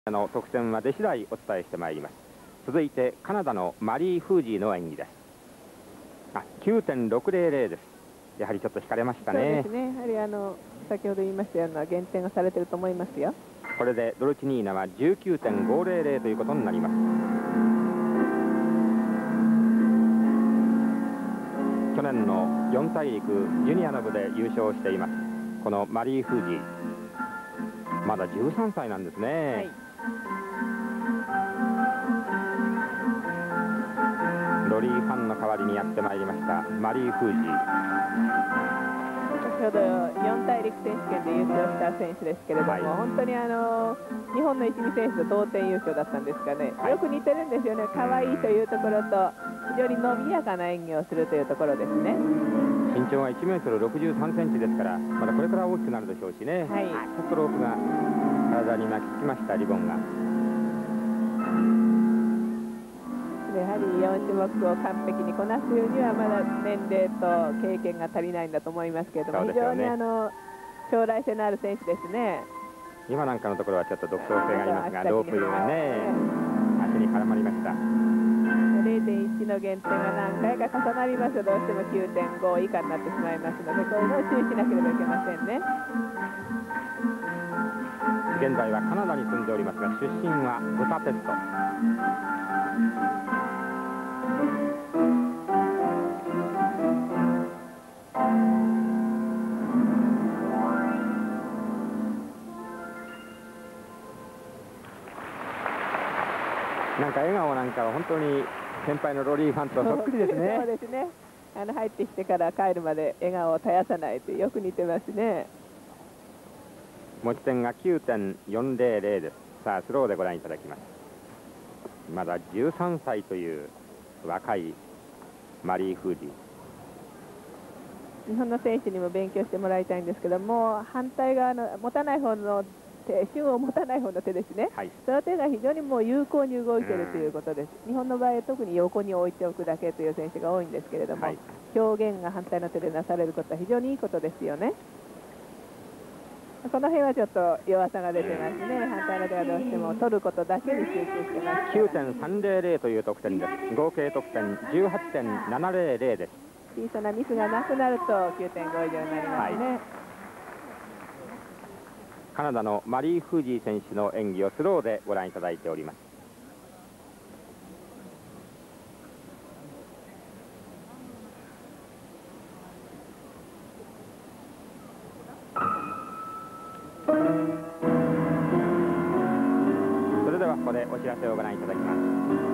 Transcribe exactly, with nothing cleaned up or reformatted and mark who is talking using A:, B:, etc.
A: の得点は出次第お伝えしてまいります。続いてカナダのマリー・フージーの演技です。あ、きゅうてんろくぜろぜろ です。やはりちょっと引かれましたね。
B: そうですね。やはりあの先ほど言いましたような減点がされていると思いますよ。
A: これでドルチニーナは じゅうきゅうてんごぜろぜろ ということになります。去年の四大陸ジュニアの部で優勝していますこのマリー・フージー、まだじゅうさんさいなんですね。はい、ロリー・ファンの代わりにやってまいりましたマリー・フージー。
B: 先ほど四大陸選手権で優勝した選手ですけれども、はい、本当にあの日本の一味選手と同点優勝だったんですかね、はい、よく似てるんですよね。可愛いというところと非常に伸びやかな演技をするというところですね。
A: 身長がいちメートルろくじゅうさんセンチですから、まだこれから大きくなるでしょうしね。はい、ちょっとロープが体に巻きつきました、リボンが。
B: やはりよん種目を完璧にこなすにはまだ年齢と経験が足りないんだと思いますけれども、ね、非常にあの将来性のある選手ですね。
A: 今なんかのところはちょっと独創性がありますが、ロープがね、足に絡まりました。
B: れいてんいち の減点が何回か重なりますとどうしても きゅうてんご 以下になってしまいますので、こういうのを注意しなければいけませんね。
A: 現在はカナダに住んでおりますが、出身はブダペスト。なんか笑顔なんかは本当に先輩のロリー・ファンとそっくりですね。
B: そうですね。あの入ってきてから帰るまで笑顔を絶やさないとよく似てますね。
A: 持ち点が きゅうてんよんぜろぜろ です。さあスローでご覧いただきます。まだじゅうさんさいという若いマリー・フージー。
B: 日本の選手にも勉強してもらいたいんですけども、反対側の持たない方の手、芯を持たない方の手ですね、はい、その手が非常にもう有効に動いているということです。日本の場合は特に横に置いておくだけという選手が多いんですけれども、はい、表現が反対の手でなされることは非常にいいことですよね。この辺はちょっと弱さが出てますね。反対の手はどうしても取ることだけに集中してます。
A: きゅうてんさんぜろぜろ という得点です。合計得点 じゅうはちてんななぜろぜろ です。
B: 小さなミスがなくなると きゅうてんご 以上になりますね。はい、
A: カナダのマリー・フージー選手の演技をスローでご覧いただいております。それではここでお知らせをご覧いただきます。